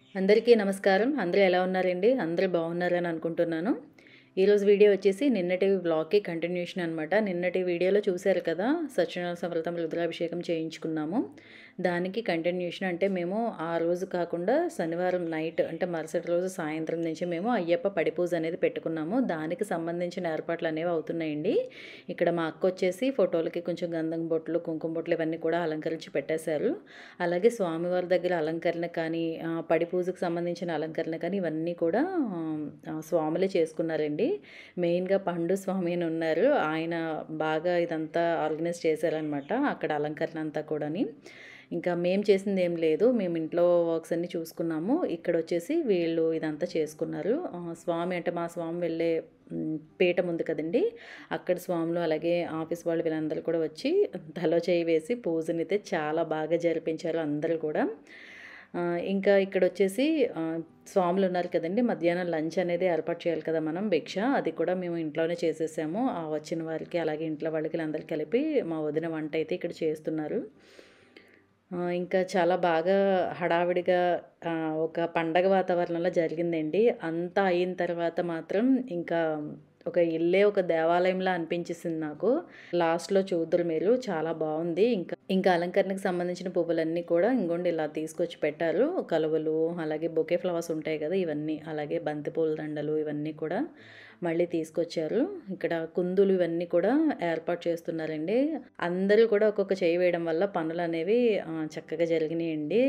అందరికీ నమస్కారం. అందరూ ఎలా ఉన్నారండి? అందరూ బాగున్నారని అనుకుంటున్నాను. ఈరోజు వీడియో వచ్చేసి నిన్నటి వ్లాగ్‌కి కంటిన్యూషన్ అనమాట. నిన్నటి వీడియోలో చూసారు కదా! సత్యనారాయణ వ్రతం రుద్రాభిషేకం చేయించుకున్నాము. దానికి కంటిన్యూషన్ అంటే మేము ఆ రోజు కాకుండా శనివారం నైట్ అంటే మరుసటి రోజు సాయంత్రం నుంచి మేము అయ్యప్ప పడి పూజ అనేది పెట్టుకున్నాము. దానికి సంబంధించిన ఏర్పాట్లు అనేవి అవుతున్నాయండి. ఇక్కడ మా అక్క వచ్చేసి ఫోటోలకి కొంచెం గంధం బొట్లు, కుంకుమ బొట్లు ఇవన్నీ కూడా అలంకరించి పెట్టేశారు. అలాగే స్వామివారి దగ్గర అలంకరణ కానీ, పడి పూజకు సంబంధించిన అలంకరణ కానీ ఇవన్నీ కూడా స్వాములే చేసుకున్నారండి. మెయిన్‌గా పండు స్వామి అని ఉన్నారు. ఆయన బాగా ఇదంతా ఆర్గనైజ్ చేశారనమాట. అక్కడ అలంకరణ అంతా కూడాని. ఇంకా మేము చేసిందేం లేదు. మేము ఇంట్లో వర్క్స్ అన్నీ చూసుకున్నాము. ఇక్కడొచ్చేసి వీళ్ళు ఇదంతా చేసుకున్నారు. స్వామి అంటే మా స్వామి వెళ్ళే పీఠం ఉంది కదండీ! అక్కడ స్వాములు అలాగే ఆఫీస్ వాళ్ళు వీళ్ళందరూ కూడా వచ్చి తలో చేయి వేసి పూజనైతే చాలా బాగా జరిపించారు అందరూ కూడా. ఇంకా ఇక్కడొచ్చేసి స్వాములున్నారు కదండీ! మధ్యాహ్నం లంచ్ అనేది ఏర్పాటు చేయాలి కదా మనం భిక్ష. అది కూడా మేము ఇంట్లోనే చేసేసాము. వచ్చిన వారికి అలాగే ఇంట్లో వాళ్ళకి వీళ్ళందరికీ కలిపి మా వదిన వంట అయితే ఇక్కడ చేస్తున్నారు. ఇంకా చాలా బాగా హడావిడిగా ఒక పండగ వాతావరణంలో జరిగిందండి. అంతా అయిన తర్వాత మాత్రం ఇంకా ఒక ఇల్లే ఒక దేవాలయంలా అనిపించేసింది నాకు. లాస్ట్‌లో చూద్దురు మీరు చాలా బావుంది. ఇంకా అలంకరణకు సంబంధించిన పువ్వులన్నీ కూడా ఇంగోండి ఇలా తీసుకొచ్చి పెట్టారు. కలువలు, అలాగే బొకే ఫ్లవర్స్ ఉంటాయి కదా! ఇవన్నీ. అలాగే బంతి పూల దండలు ఇవన్నీ కూడా మళ్ళీ తీసుకొచ్చారు. ఇక్కడ కుందులు ఇవన్నీ కూడా ఏర్పాటు చేస్తున్నారండి. అందరూ కూడా ఒక్కొక్క చేయి వేయడం వల్ల పనులనేవి చక్కగా జరిగినియండి.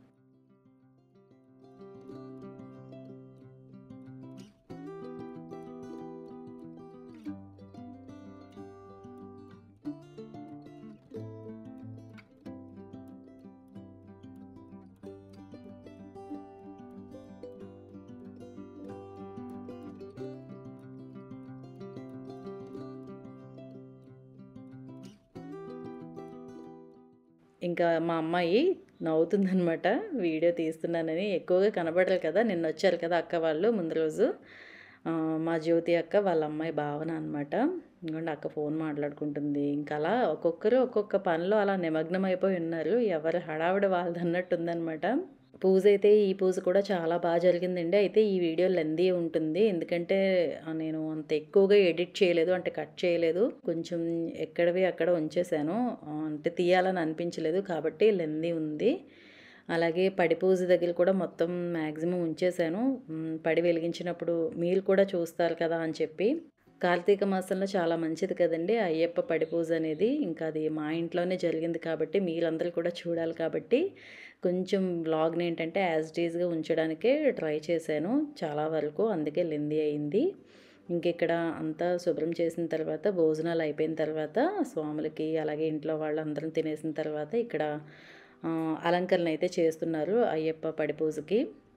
ఇంకా మా అమ్మాయి నవ్వుతుందనమాట. వీడియో తీస్తున్నానని. ఎక్కువగా కనపడరు కదా! నిన్నొచ్చారు కదా అక్క వాళ్ళు ముందు రోజు. మా జ్యోతి అక్క వాళ్ళ అమ్మాయి భావన అనమాట. ఇంగోండి అక్క ఫోన్ మాట్లాడుకుంటుంది. ఇంకలా ఒక్కొక్కరు ఒక్కొక్క పనిలో అలా నిమగ్నమైపోయి ఉన్నారు. ఎవరి హడావిడి వాళ్ళదన్నట్టుందనమాట. పూజైతే ఈ పూజ కూడా చాలా జరిగిందండి. అయితే ఈ వీడియో లెంతీ ఉంటుంది. ఎందుకంటే నేను అంత ఎక్కువగా ఎడిట్ చేయలేదు. అంటే కట్ చేయలేదు. కొంచెం ఎక్కడివి అక్కడ ఉంచేశాను. అంటే తీయాలని అనిపించలేదు కాబట్టి లెంతీ ఉంది. అలాగే పడి పూజ దగ్గర కూడా మొత్తం మాక్సిమం ఉంచేశాను. పడి వెలిగించినప్పుడు మీరు కూడా చూస్తారు కదా అని చెప్పి. కార్తీక మాసంలో చాలా మంచిది కదండీ! అయ్యప్ప పడి పూజ అనేది. ఇంకా అది మా ఇంట్లోనే జరిగింది కాబట్టి మీరందరూ కూడా చూడాలి కాబట్టి కొంచెం వ్లాగ్‌ని ఏంటంటే యాజ్ ఇట్ ఈజ్‌గా ఉంచడానికే ట్రై చేశాను చాలా వరకు. అందుకే లెంతీ అయింది. ఇంకిక్కడ అంతా శుభ్రం చేసిన తర్వాత భోజనాలు అయిపోయిన తర్వాత స్వాములకి అలాగే ఇంట్లో వాళ్ళందరం తినేసిన తర్వాత ఇక్కడ అలంకరణ అయితే చేస్తున్నారు అయ్యప్ప పడి పూజకి.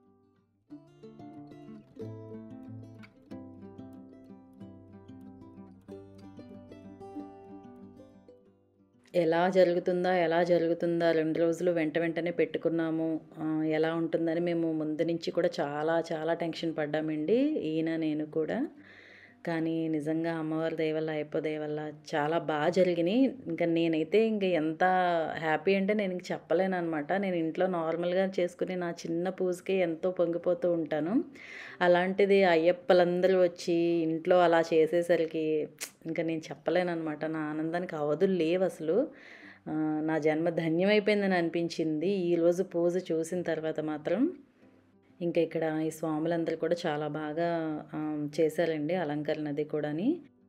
ఎలా జరుగుతుందా 2 రోజులు వెంటనే పెట్టుకున్నాము. ఎలా ఉంటుందని మేము ముందు నుంచి కూడా చాలా టెన్షన్ పడ్డామండి. ఈయన నేను కూడా. కానీ నిజంగా అమ్మవారి దయ వల్ల, అయ్యప్ప దయ వల్ల చాలా జరిగినియి. నేనైతే ఎంత హ్యాపీ అంటే నేను ఇంక చెప్పలేననమాట. నేను ఇంట్లో నార్మల్‌గా చేసుకునే నా చిన్న పూజకే ఎంతో పొంగిపోతూ ఉంటాను. అలాంటిది అయ్యప్పలందరూ వచ్చి ఇంట్లో అలా చేసేసరికి నేను చెప్పలేననమాట. నా ఆనందానికి అవధులు లేవసలు. నా జన్మ ధన్యమైపోయిందని అనిపించింది. ఈరోజు పూజ చూసిన తర్వాత మాత్రం. ఇంకా ఇక్కడ ఈ స్వాములందరూ కూడా చాలా బాగా చేశారండి అలంకరణ అది కూడాని.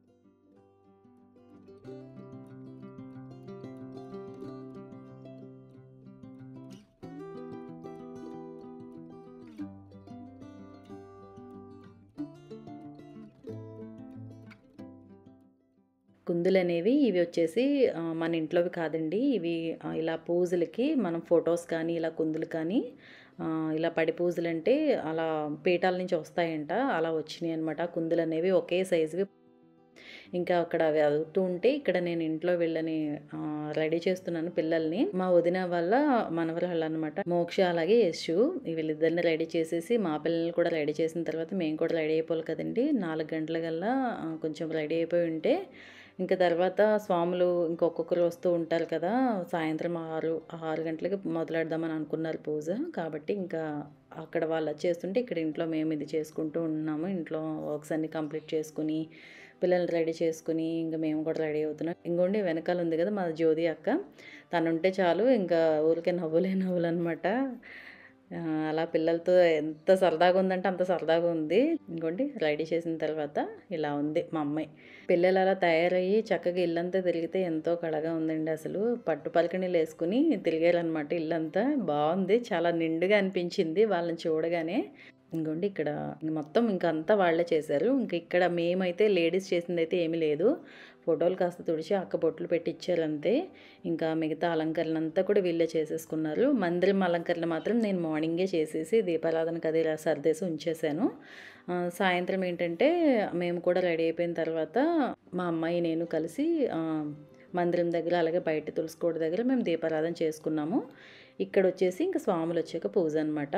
కుందులనేవి ఇవి వచ్చేసి మన ఇంట్లోవి కాదండి. ఇవి ఇలా పూజలకి మనం ఫోటోస్ కానీ, ఇలా కుందులు కానీ ఇలా పడి పూజలంటే అలా పీఠాల నుంచి వస్తాయంట. అలా వచ్చినియనమాట కుందులనేవి ఒకే సైజువి. ఇంకా అక్కడ అవి అవుతూ ఉంటే ఇక్కడ నేను ఇంట్లో వీళ్ళని రెడీ చేస్తున్నాను పిల్లల్ని. మా వదిన వాళ్ళ మనవరాళ్ళనమాట. మోక్ష అలాగే యశు వీళ్ళిద్దరిని రెడీ చేసేసి మా పిల్లల్ని కూడా రెడీ చేసిన తర్వాత మేము కూడా రెడీ అయిపోవాలి కదండీ! 4 గంటలకల్లా కొంచెం రెడీ అయిపోయి ఉంటే ఇంకా తర్వాత స్వాములు ఇంకొక్కొక్కరు వస్తూ ఉంటారు కదా! సాయంత్రం 6 గంటలకి మొదలెడదామని అనుకున్నారు పూజ. కాబట్టి ఇంకా అక్కడ వాళ్ళు అది చేస్తుంటే ఇక్కడ ఇంట్లో మేము ఇది చేసుకుంటూ ఉన్నాము. ఇంట్లో వర్క్స్ అన్నీ కంప్లీట్ చేసుకొని, పిల్లల్ని రెడీ చేసుకొని, ఇంక మేము కూడా రెడీ అవుతున్నాం. ఇంగోండి వెనకాల ఉంది కదా! మా జ్యోతి అక్క. తనుంటే చాలు ఇంకా ఊరికే నవ్వులే నవ్వులనమాట. అలా పిల్లలతో ఎంత సరదాగా ఉందంటే అంత సరదాగా ఉంది. ఇంకోండి రెడీ చేసిన తర్వాత ఇలా ఉంది మా అమ్మాయి. పిల్లలు అలా తయారయ్యి చక్కగా ఇల్లంతా తిరిగితే ఎంతో కళగా ఉందండి అసలు. పట్టు పలకణీలేసుకొని తిరిగారనమాట ఇల్లంతా. బావుంది. చాలా నిండుగా అనిపించింది వాళ్ళని చూడగానే. ఇంగోండి ఇక్కడ మొత్తం ఇంక అంతా వాళ్ళే చేశారు. ఇంక ఇక్కడ మేమైతే లేడీస్ చేసిందైతే ఏమీ లేదు. ఫోటోలు కాస్త తుడిచి అక్క బొట్లు పెట్టి ఇచ్చారంతే. ఇంకా మిగతా అలంకరణంతా కూడా వీళ్ళే చేసేసుకున్నారు. మందిరం అలంకరణ మాత్రం నేను మార్నింగే చేసేసి దీపారాధనకి అది ఇలా సర్దేసి ఉంచేశాను. సాయంత్రం ఏంటంటే మేము కూడా రెడీ అయిపోయిన తర్వాత మా అమ్మాయి నేను కలిసి మందిరం దగ్గర అలాగే బయట తులసి కోట దగ్గర మేము దీపారాధన చేసుకున్నాము. ఇక్కడొచ్చేసి ఇంక స్వాములొచ్చాక పూజ అనమాట.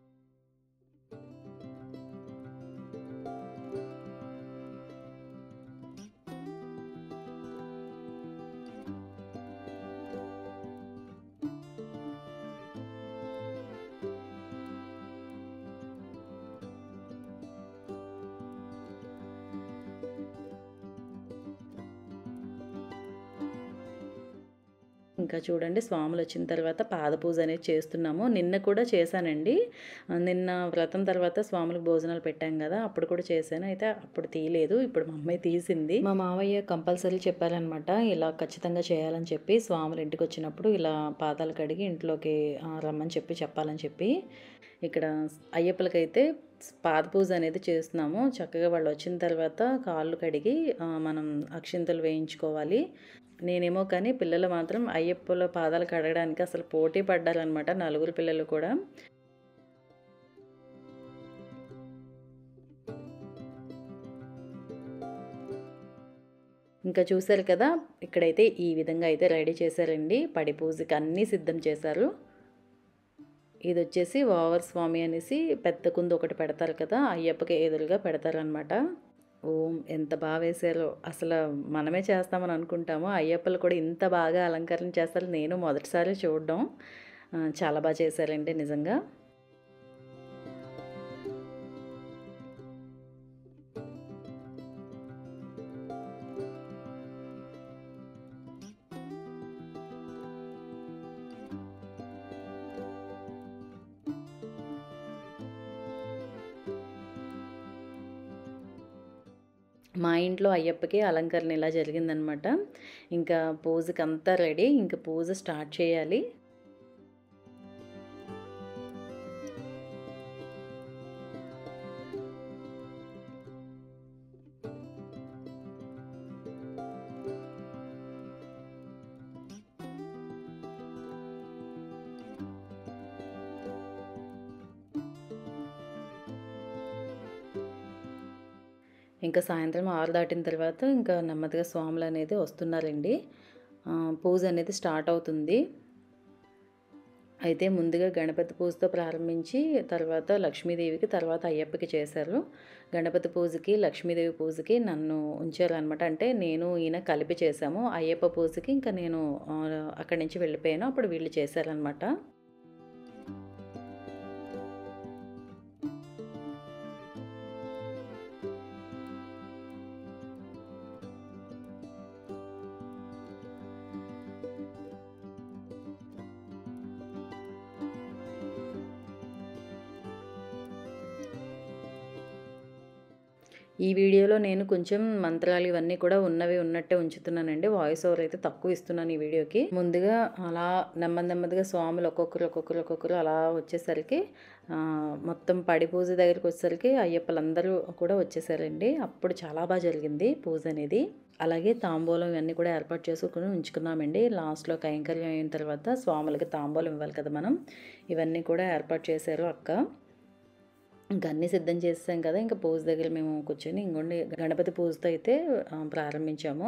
ఇంకా చూడండి స్వాములొచ్చిన తర్వాత పాదపూజ అనేది చేస్తున్నాము. నిన్న కూడా చేశానండి. నిన్న వ్రతం తర్వాత స్వాములకు భోజనాలు పెట్టాం గదా! అప్పుడు కూడా చేశాను. అయితే అప్పుడు తీయలేదు. ఇప్పుడు మా అమ్మాయి తీసింది. మా మావయ్య కంపల్సరీ చెప్పారనమాట. ఇలా ఖచ్చితంగా చేయాలని చెప్పి స్వాములు ఇంటికొచ్చినప్పుడు ఇలా పాదాలు కడిగి ఇంట్లోకి రమ్మని చెప్పాలని చెప్పి. ఇక్కడ అయ్యప్పలకైతే పాదపూజ అనేది చేస్తున్నాము. చక్కగా వాళ్ళొచ్చిన తర్వాత కాళ్ళు కడిగి మనం అక్షింతలు వేయించుకోవాలి. నేనేమో కానీ పిల్లలు మాత్రం అయ్యప్పల పాదాలు కడగడానికి అసలు పోటీ పడ్డారనమాట. నలుగురు పిల్లలు కూడా. ఇంకా చూసారు కదా! ఇక్కడైతే ఈ విధంగా అయితే రెడీ చేశారండి. పడి పూజకి అన్నీ సిద్ధం చేశారు. ఇదొచ్చేసి వావర్ స్వామి అనేసి పెద్ద కుందు ఒకటి పెడతారు కదా! అయ్యప్పకి ఎదురుగా పెడతారనమాట. ఓం! ఎంత వేశారో. అసలు మనమే చేస్తామని అనుకుంటాము. అయ్యప్పలు కూడా ఇంత బాగా అలంకరణ చేస్తారు నేను మొదటిసారి చూడడం. చాలా చేశారండి నిజంగా. మా ఇంట్లో అయ్యప్పకి అలంకరణ ఇలా జరిగిందనమాట. ఇంకా పూజకంతా రెడీ. ఇంక పూజ స్టార్ట్ చేయాలి. ఇంకా సాయంత్రం 6 దాటిన తర్వాత ఇంకా నెమ్మదిగా స్వాములనేది వస్తున్నారండి. పూజ అనేది స్టార్ట్ అవుతుంది. అయితే ముందుగా గణపతి పూజతో ప్రారంభించి తర్వాత లక్ష్మీదేవికి, తర్వాత అయ్యప్పకి చేశారు. గణపతి పూజకి, లక్ష్మీదేవి పూజకి నన్ను ఉంచారనమాట. అంటే నేను ఈయన కలిపి చేశాము. అయ్యప్ప పూజకి ఇంకా నేను అక్కడి నుంచి వెళ్ళిపోయాను. అప్పుడు వీళ్ళు చేశారనమాట. ఈ వీడియోలో నేను కొంచెం మంత్రాలు ఇవన్నీ కూడా ఉన్నవి ఉన్నట్టే ఉంచుతున్నానండి. వాయిస్ ఓవర్ అయితే తక్కువ ఇస్తున్నాను ఈ వీడియోకి. ముందుగా అలా నెమ్మదిగా స్వాములు ఒక్కొక్కరు అలా వచ్చేసరికి మొత్తం పడి పూజ దగ్గరికి వచ్చేసరికి అయ్యప్పలందరూ కూడా వచ్చేసారండి. అప్పుడు చాలా జరిగింది పూజ అనేది. అలాగే తాంబూలం ఇవన్నీ కూడా ఏర్పాటు చేసుకొని ఉంచుకున్నామండి. లాస్ట్‌లో కైంకర్యం అయిన తర్వాత స్వాములకి తాంబూలం ఇవ్వాలి కదా మనం. ఇవన్నీ కూడా ఏర్పాటు చేశారు అక్క. ఇంక అన్నీ సిద్ధం చేసేసాం కదా! ఇంక పూజ దగ్గర మేము కూర్చొని ఇంగోండి గణపతి పూజతో అయితే ప్రారంభించాము.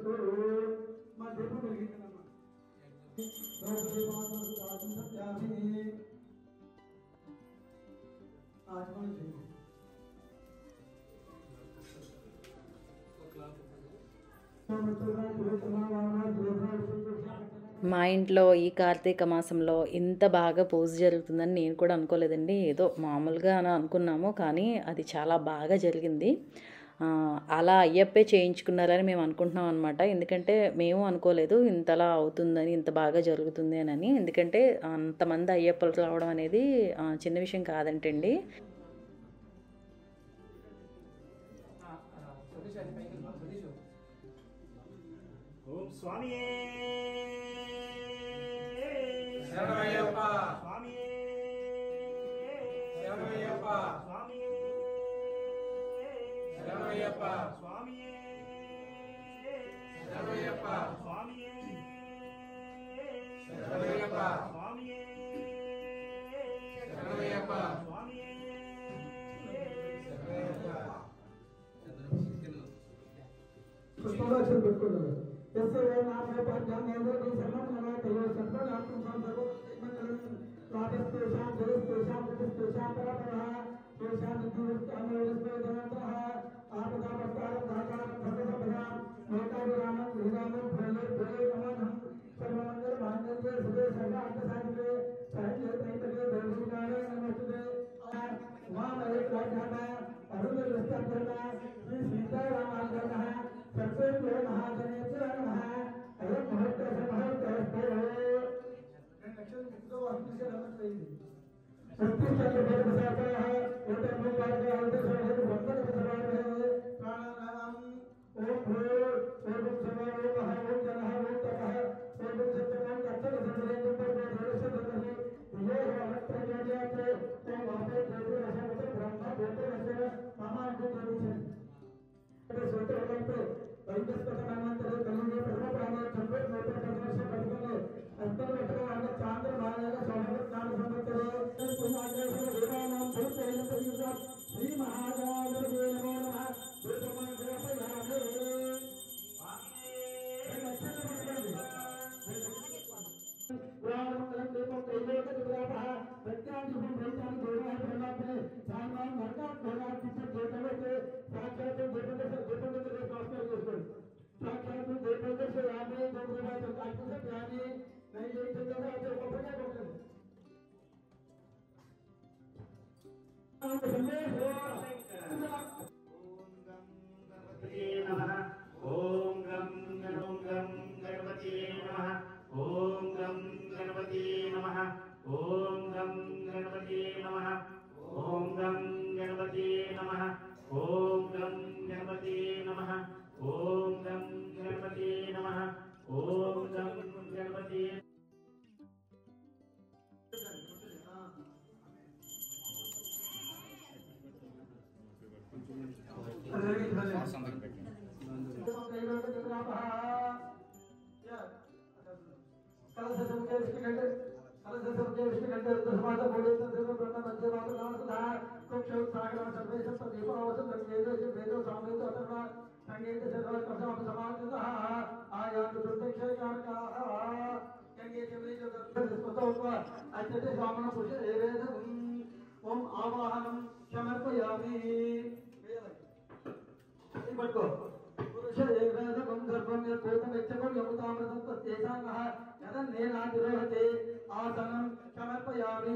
మా ఇంట్లో ఈ కార్తీక మాసంలో ఇంత బాగా పూజ జరుగుతుందని నేను కూడా అనుకోలేదండి. ఏదో మామూలుగా అని అనుకున్నాము, కానీ అది చాలా బాగా జరిగింది. అలా అయ్యప్పే చేయించుకున్నారని మేము అనుకుంటున్నాం అనమాట. ఎందుకంటే మేము అనుకోలేదు ఇంతలా అవుతుందని, ఇంత బాగా జరుగుతుంది అని. ఎందుకంటే అంతమంది అయ్యప్పలు రావడం అనేది చిన్న విషయం కాదంటండి. ఓం స్వామియే శరణమయ్యప్ప స్వామియే శరణమయ్యప్ప స్వామియే శరణమయ్యప్ప స్వామియే శరణమయ్యప్ప స్వామియే శరణమయ్యప్ప స్వామియే శరణమయ్యప్ప స్వామియే పుష్పరాక్షలు పెట్టుకున్నారు. ఎస్ఏ నామ పాఠ్యాంగంలో ఈ సర్వనామ తెలుగు సర్వనామం సందర్భం మంగళం లాభస్తేషాం జయస్తేషాం ప్రతిస్తేషాం పరపరః తేషాం విద్యుత్కామోదస్మేదనంతః ఆపదాపస్తారం దాతారం ధర్మసంపదాం లోకాభిరామం శ్రీరామం భోలే భోలే నమః సర్వమంగళ మాంగళ్యే శివే సర్వార్థసాధికే శరణ్యే త్రైతకే దేవీకారే నమస్తుతే ఉమామహే ప్రాజ్ఞాత అరుణ విస్తరణ శ్రీ సీతారామార్గణ సర్వేభ్యో మహాగణేభ్యో నమః అయం మహోత్తర మహోత్తరస్థో రెండు లక్షల మిత్రో అభిషేక నమస్కరింది సత్యచంద్ర భగవసాతః ఏతన్మోపాద ఆదేశోహ వందన సమాధే ప్రాణానాం ఓం భూ ఓం సమారో మహా ఓం జనః ఓం తపః ఓం సత్యమం కచ్చల సందేంద్ర పరమేశ్వరః దియో అమృతయోజాతే ఓం ఆపే దేవో రసమత బ్రహ్మ దేవో రసన మామాంకు దేవిషన్ సూత్రమంటే వైద్యస్పతమానంతరే కలిగే ప్రథమ ప్రాణే చంపే నూతన ప్రదర్శ పట్టుకునే అంతర్గతంగా అన్న చాంద్ర మాయన సోమరత్నాన సంవత్సరే పుణ్యాగ్రేషణ దేవానాం భూతైన పరియుత శ్రీ మహాగాధర్వే నమో నమః భూతమాన దేవయామే పురాణమంగళం దీపం కైలేక దివ్యాపః ప్రత్యాదిశం వైతాని దేవాయ ప్రణాపనే సామాన్ నరకాత్ భోగాత్మిక దేవతే సాక్షాత్ దేవదర్శ దేవదర్శ నమస్కారం చేసుకోండి. సాక్షాత్ దేవదర్శ రామే దేవదేవాయ ఆత్మస జ్ఞాని నైవేద్యంగా అది ఒకటే కొట్టండి. ఓం గం గణపతియే నమః ఓం గం గణపతియే నమః ఓం గం గణపతియే నమః ఓం గం గణపతియే నమః ఓం గం గణపతియే నమః ఓం గం గణపతియే నమః ఓం గం గణపతియే ఓం ఆవాహనం సమర్పయామి. పట్టుకో పురుష ఏవేదకం గర్భం యత్పోతం యచ్చకం యముతామృతం తేషాంగః యదన్నేనాతిరోహతే ఆసనం సమర్పయామి.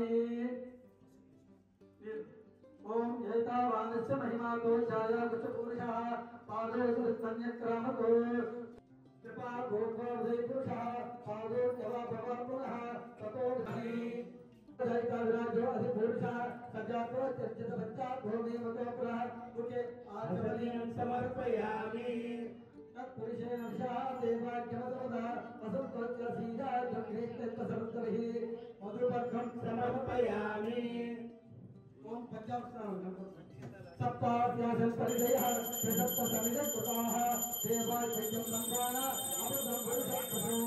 ఓం ఏతావానస్య మహిమాతో ఛాయాగుచ్చ పురుషः పాదోసు సన్యక్రామతో కృపా గోత్రోదయ పురుషः పాదో యవా భవాపురः తతో ధైతా విరాజో అధి పురుషः సజాతో చర్చిత బచ్చా భూమి మతోపురः ఉకే ఆచమనీయం సమర్పయామి. తత్పురుషేణ విషా దేవాఖ్యమతమదా వసంతోత్య సీదా జగ్రేత్తసరుద్రః మధుపర్కం సమర్పయామి. ఓం పంచాక్షరాలు సప్తాభ్యాసం పరిచయ సప్త సమిత కృతాః దేవాయ చైత్యం సంగాన అమృతం భవిష్యత్తుః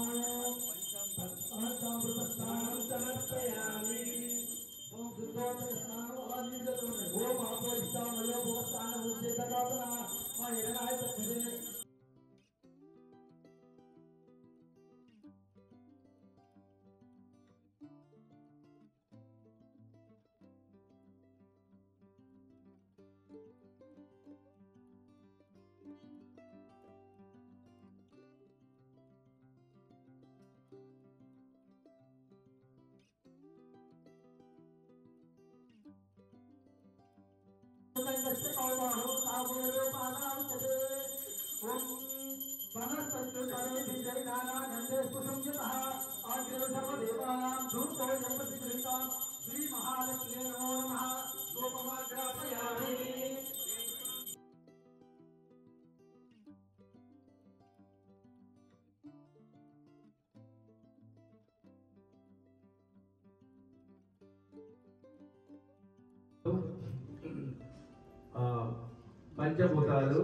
పంచామృతస్నానం సమర్పయామి. ఓం శుద్ధోదక స్నానం ఆదిజతం ఓం ఆపరిష్టామయో భవస్థాన ఉచ్చేతకాపన మా ఎడనాయ తత్వే कौमाहो सावरे पादांतरे ओम वनस्पति करे विजय नाना नंदे कुसुमजितः आग्रे सर्वदेवानां धूतो यपतिकृतां श्री महालक्ष्मी नमो नमः गोपमाग्रापयामि। పంచభూతాలు,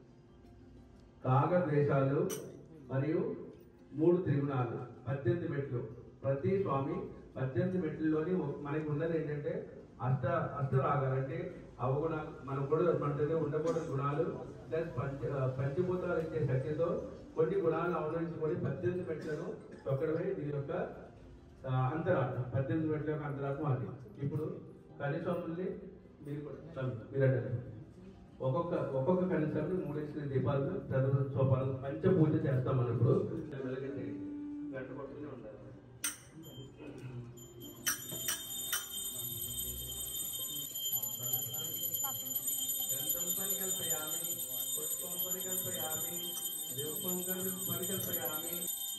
కాగదేశాలు మరియు 3 త్రిగుణాలు, 18 మెట్లు. ప్రతి స్వామి 18 మెట్లలోని మనకి ఉన్నది ఏంటంటే అష్టరాగాలు, అంటే అవగుణాలు, మన దగ్గర ఉండకూడని గుణాలు ప్లస్ పంచభూతాలు ఇచ్చే శక్తితో కొన్ని గుణాలను అవలంబించుకొని 18 మెట్లను తొక్కడమే దీని యొక్క అంతరాత్మ. 18 మెట్ల యొక్క అంతరాత్మ అది. ఇప్పుడు కనీస్వాముల్ని మీరంటారు ఒక్కొక్క కనీసాన్ని 3 దీపాలు చదువు సోపాలు పంచపూజ చేస్తాం. మనం ఇప్పుడు గంట కొట్టుకునే ఉండాలి. గంధం పరికల్పయామి, పుష్పం పరికల్పయామి, దీపం పరికల్పయామి.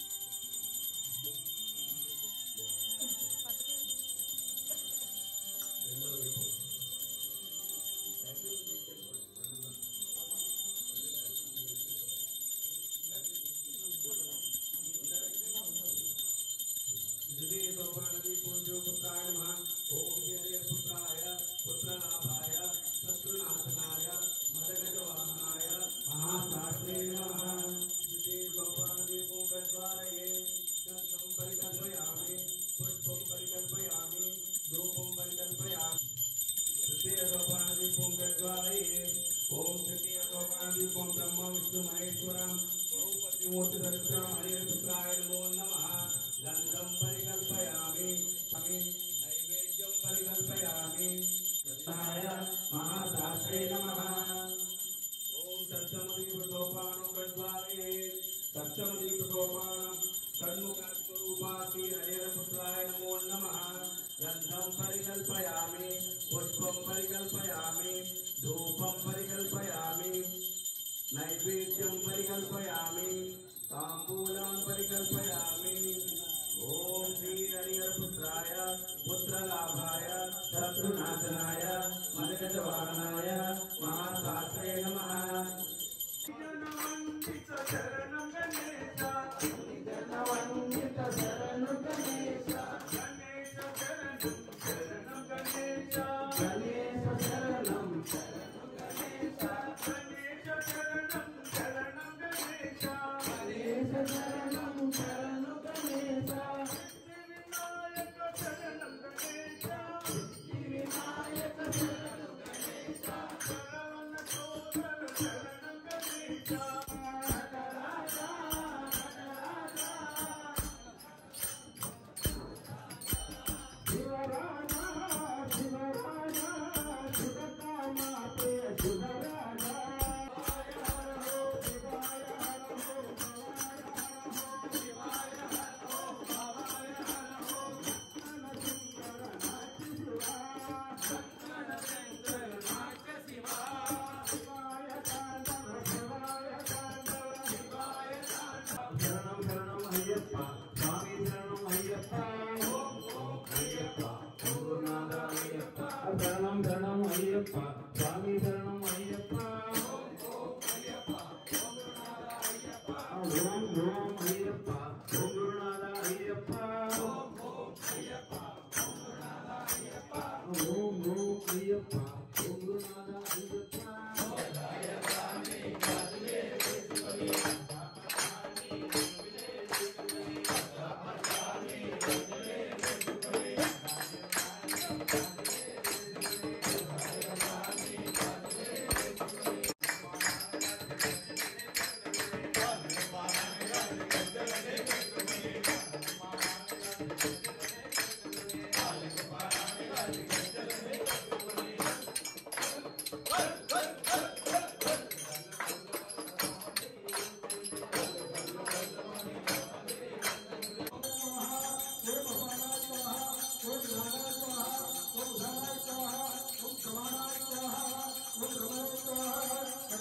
पुत्राय नमः। ओम पुत्राय पुत्रनाभाय शत्रुनाशनाय मदगजवाहनाय महासात्रे नमः। गन्धं परिकल्पयामि, पुष्पं परिकल्पयामि, धूपं परिकल्पयामि। तृतीयसोपानदीपं प्रज्वालये। ओम तृतीयसोपानदीपं ब्रह्म विष्णु महेश्वरं मूर्तिधरित्रं हरिपुत्राय नमो नमः। गन्धं परिकल्पयामि, नैवेद्यं परिकल्पयामि। महाशास्त्रे नमः। ओम सप्तमदीपसोपानं प्रज्वालये। सप्तमदीपसोपानं षण्मुखस्वरूपाति हरिपुत्राय नमो नमः। गन्धं परिकल्पयामि, पुष्पं परिकल्पयामि, धूपं परिकल्पयामि, नैवेद्यं परिकल्पयामि, ताम्बूलं परिकल्पयामि। ओम श्री हरिहरपुत्राय पुत्रलाभाय शत्रुनाशनाय मदगजवाहनाय महाशास्त्रे नमः। शरणं गणेश, शरणं गणेश, गणेश शरणं गणेश, गणेश शरणं गणेश, गणेश शरणं गणेश, गणेश शरणं गणेश, विनायक शरणं गणेश, विनायक शरणं गणेश, शरण सोदर शरणं गणेश। शरणं शरणं अय्यप्प स्वामी शरणं अय्यप्प ओम ओम अय्यप्प ओम गुरुनाथ अय्यप्प ओम अय्यप्प ओम अय्यप्प ओम गुरुनाथ अय्यप्प।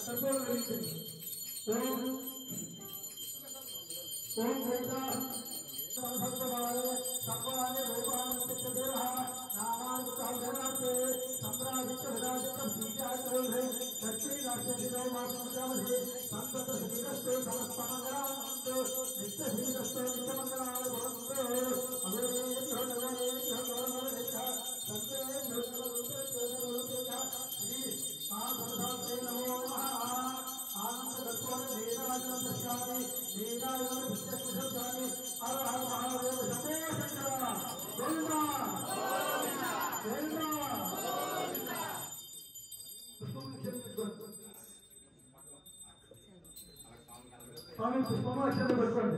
स्वामी पुष्पमाक्षर बरकोंడి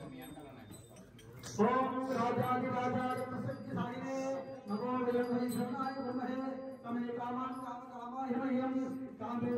ओम राजाधिराजाय प्रसज्जिताये नमो विलंघनाय ब्रह्मणे तमे कामान कामाय मह्यं कामे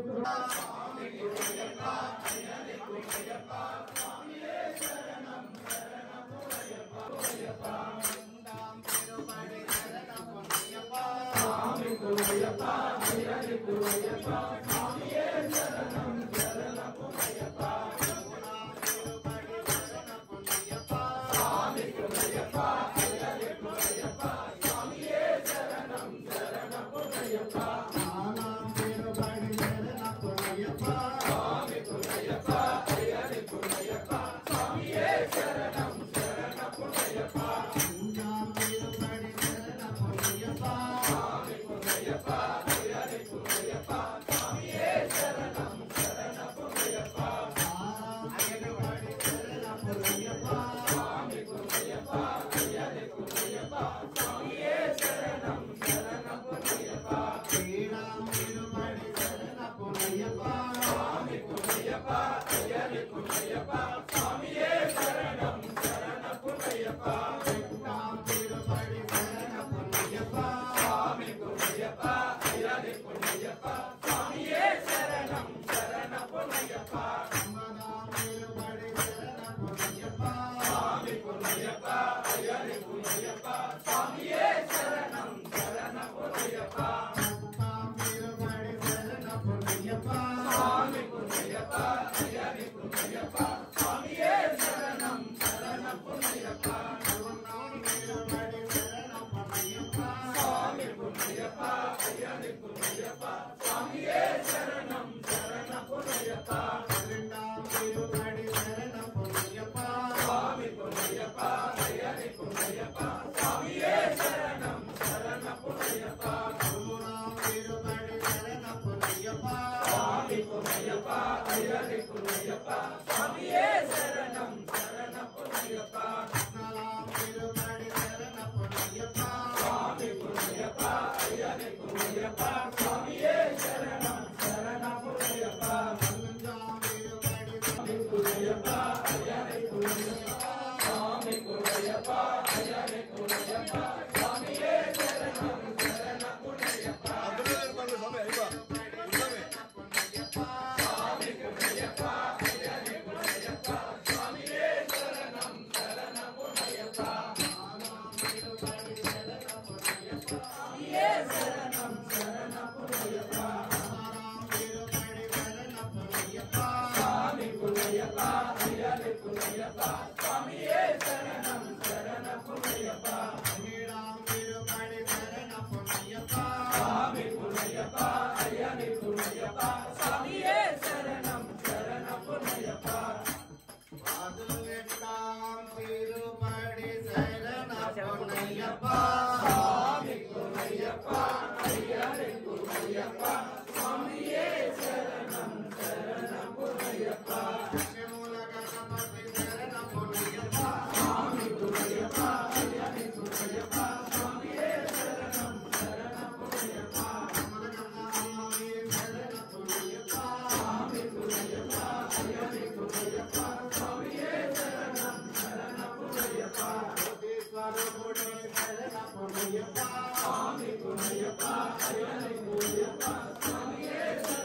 Swami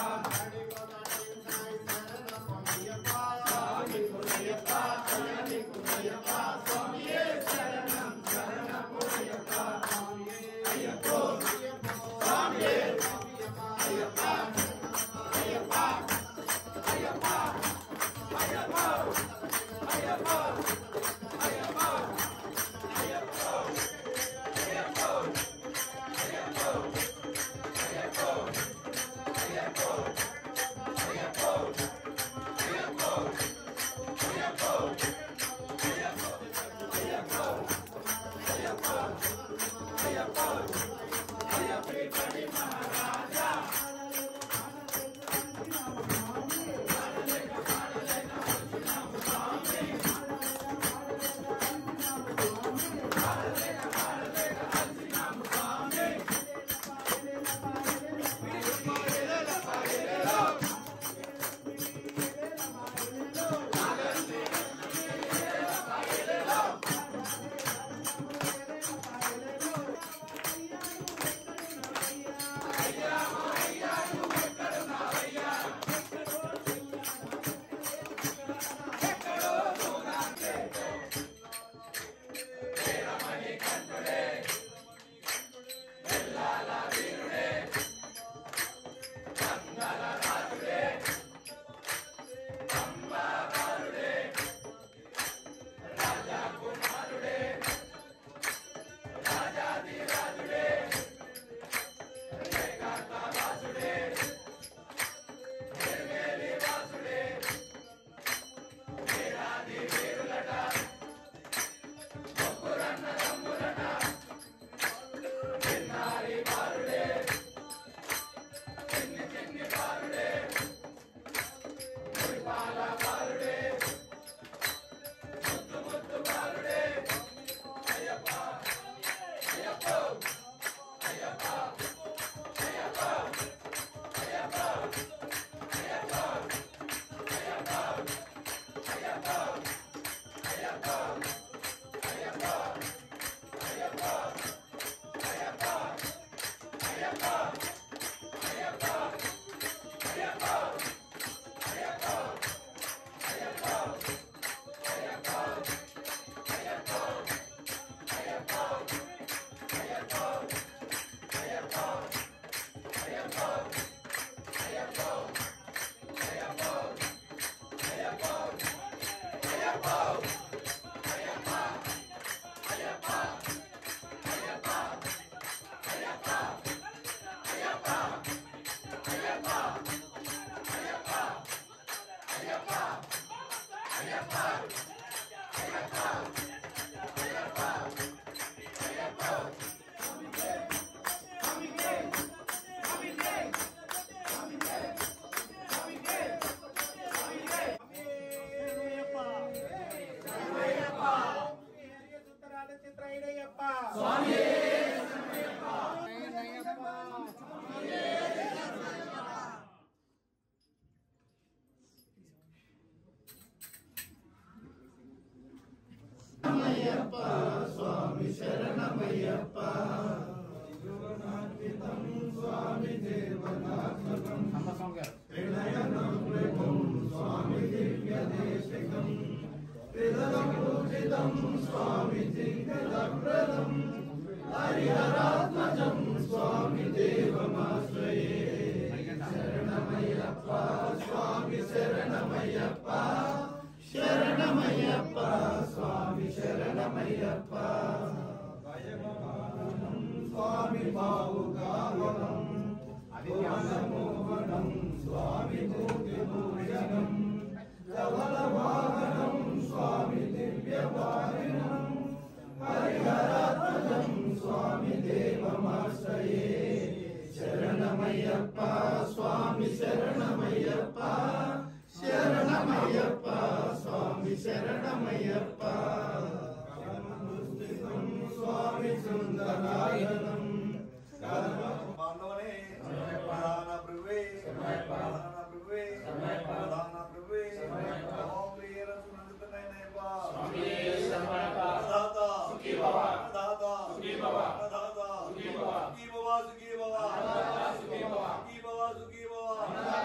Suki Baba.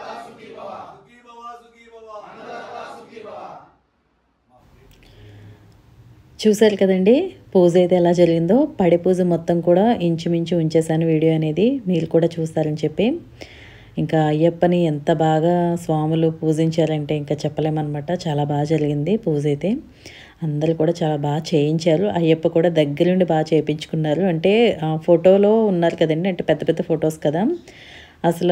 చూసారు కదండి పూజ అయితే ఎలా జరిగిందో. పడి పూజ మొత్తం కూడా ఇంచుమించు ఉంచేసాను వీడియో అనేది, మీరు కూడా చూస్తారని చెప్పి. ఇంకా అయ్యప్పని ఎంత బాగా స్వాములు పూజించారంటే ఇంకా చెప్పలేమన్నమాట. చాలా బాగా జరిగింది పూజ అయితే. అందరూ కూడా చాలా బాగా చేయించారు. అయ్యప్ప కూడా దగ్గరుండి బాగా చేయించుకున్నారు. అంటే ఫోటోలో ఉన్నారు కదండి, అంటే పెద్ద పెద్ద ఫొటోస్ కదా, అసలు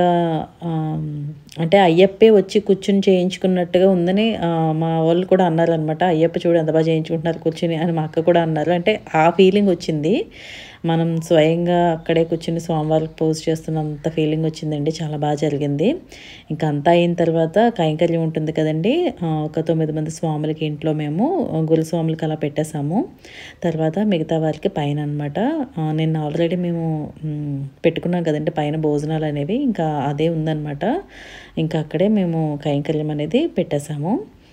అంటే అయ్యప్పే వచ్చి కూర్చుని చేయించుకున్నట్టుగా ఉందని మా వాళ్ళు కూడా అన్నారనమాట. అయ్యప్ప చూడు ఎంత బాగా చేయించుకుంటున్నారు కూర్చుని అని మా అక్క కూడా అన్నారు. అంటే ఆ ఫీలింగ్ వచ్చింది. మనం స్వయంగా అక్కడే కూర్చుని స్వామివారికి పూజ చేస్తున్నంత ఫీలింగ్ వచ్చిందండి. చాలా బాగా జరిగింది. ఇంకా అంతా అయిన తర్వాత కైంకర్యం ఉంటుంది కదండి, ఒక 9 మంది స్వాములకి ఇంట్లో మేము గురు స్వాములకి అలా పెట్టేసాము. తర్వాత మిగతా వారికి పైన అనమాట. నిన్న ఆల్రెడీ మేము పెట్టుకున్నాం కదండి పైన భోజనాలు అనేవి, ఇంకా అదే ఉందన్నమాట. ఇంకా అక్కడే మేము కైంకర్యం అనేది పెట్టేసాము.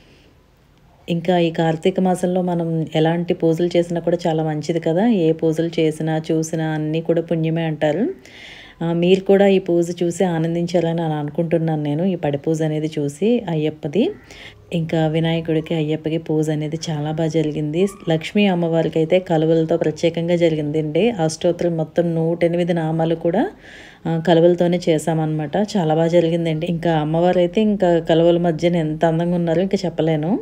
ఇంకా ఈ కార్తీక మాసంలో మనం ఎలాంటి పూజలు చేసినా కూడా చాలా మంచిది కదా. ఏ పూజలు చేసినా చూసినా అన్నీ కూడా పుణ్యమే అంటారు. మీరు కూడా ఈ పూజ చూసి ఆనందించాలని అని అనుకుంటున్నాను నేను, ఈ పడి పూజ అనేది చూసి అయ్యప్పది. ఇంకా వినాయకుడికి అయ్యప్పకి పూజ అనేది చాలా బాగా జరిగింది. లక్ష్మీ అమ్మవారికి అయితే కలువలతో ప్రత్యేకంగా జరిగిందండి. అష్టోత్తరం మొత్తం 108 నామాలు కూడా కలువలతోనే చేసామన్నమాట. చాలా బాగా జరిగిందండి. ఇంకా అమ్మవారు అయితే ఇంకా కలువల మధ్యన ఎంత అందంగా ఉన్నారో ఇంకా చెప్పలేను.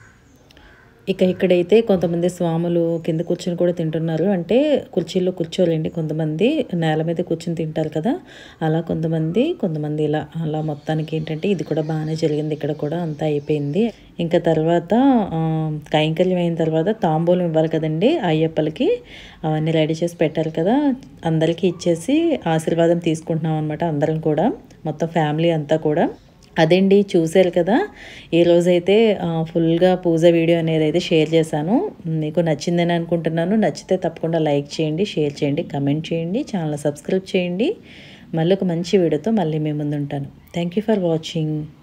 ఇక ఇక్కడైతే కొంతమంది స్వాములు కింద కూర్చొని కూడా తింటున్నారు. అంటే కుర్చీల్లో కూర్చోలేండి, కొంతమంది నేల మీద కూర్చొని తింటారు కదా, అలా కొంతమంది అలా మొత్తానికి ఏంటంటే ఇది కూడా బాగానే జరిగింది. ఇక్కడ కూడా అంతా అయిపోయింది. ఇంకా తర్వాత కైంకర్యం అయిన తర్వాత తాంబూలం ఇవ్వాలి కదండి అయ్యప్పలకి, అవన్నీ రెడీ చేసి పెట్టారు కదా, అందరికీ ఇచ్చేసి ఆశీర్వాదం తీసుకుంటున్నాం అనమాట అందరం కూడా, మొత్తం ఫ్యామిలీ అంతా కూడా. అదేండి చూశారు కదా, ఈరోజైతే ఫుల్గా పూజ వీడియో అనేది అయితే షేర్ చేశాను. మీకు నచ్చిందని అనుకుంటున్నాను. నచ్చితే తప్పకుండా లైక్ చేయండి, షేర్ చేయండి, కమెంట్ చేయండి, ఛానల్ సబ్స్క్రైబ్ చేయండి. మళ్ళీ ఒక మంచి వీడియోతో మళ్ళీ మీ ముందు ఉంటాను. Thank you for watching.